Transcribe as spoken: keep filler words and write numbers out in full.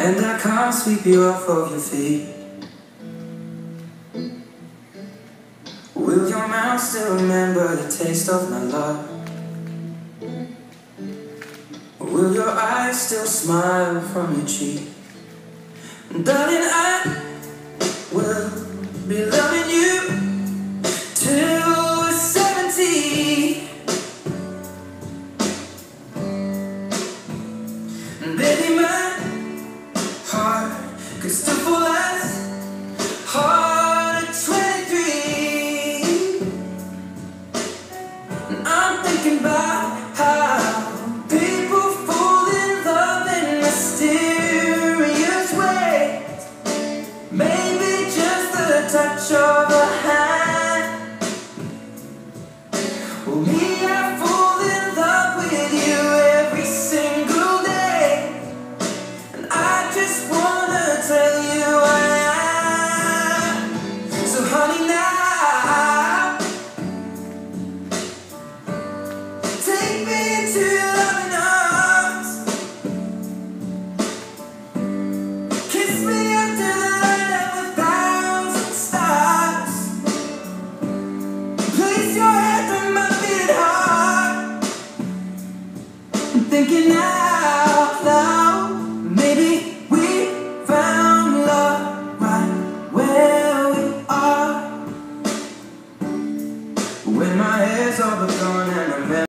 and I can't sweep you off of your feet. Will your mouth still remember the taste of my love? Will your eyes still smile from your cheek? Darling, I will be loving you till we're seventy. Baby,